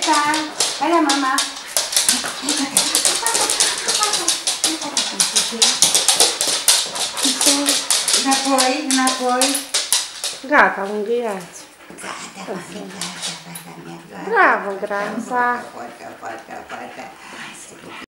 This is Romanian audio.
Forza! Vai la mamma! Înapoi, înapoi. Gata, unghiați. Gata, mami, gata, fata mea, gata. Bravo, Grața. Forța, forța, forța.